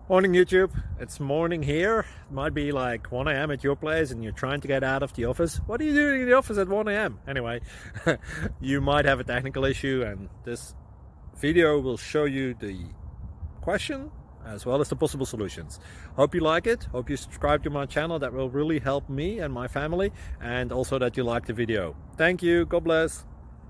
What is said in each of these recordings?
Morning YouTube, it's morning here. It might be like 1 a.m. at your place and you're trying to get out of the office. What are you doing in the office at 1 a.m.? Anyway, you might have a technical issue and this video will show you the question as well as the possible solutions. Hope you like it, hope you subscribe to my channel. That will really help me and my family, and also that you like the video. Thank you, God bless.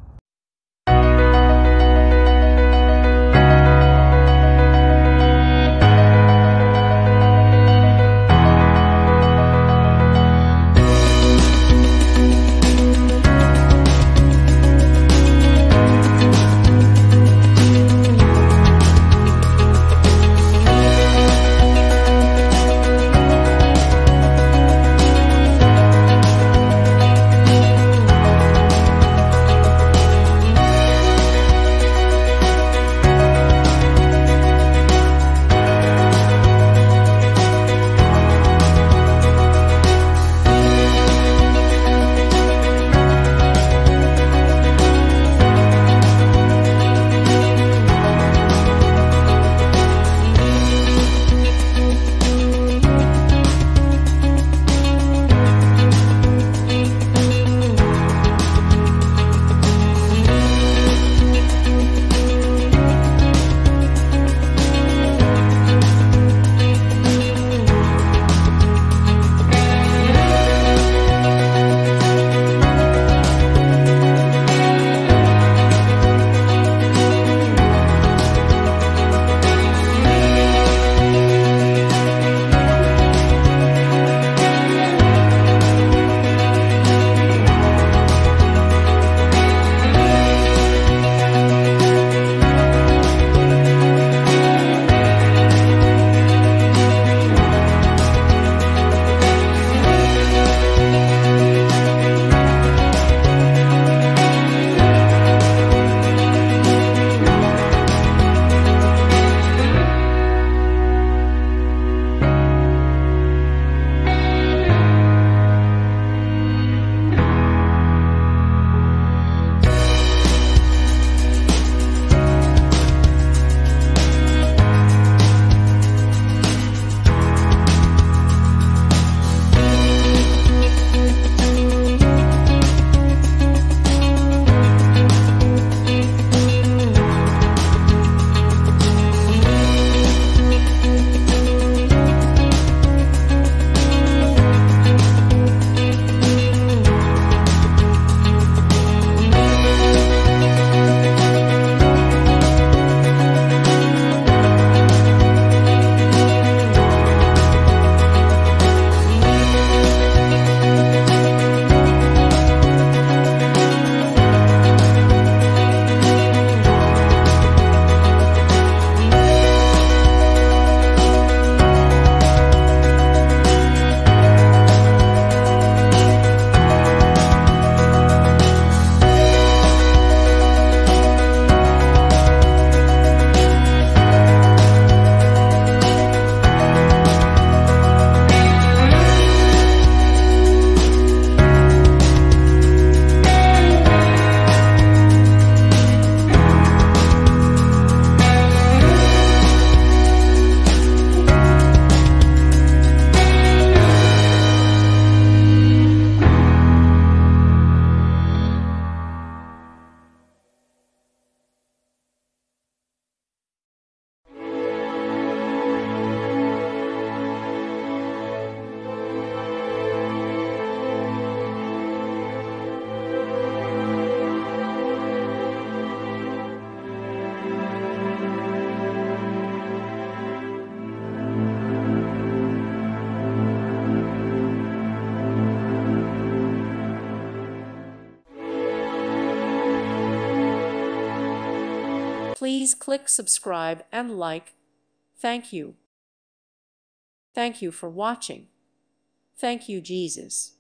Please click subscribe and like. Thank you. Thank you for watching. Thank you, Jesus.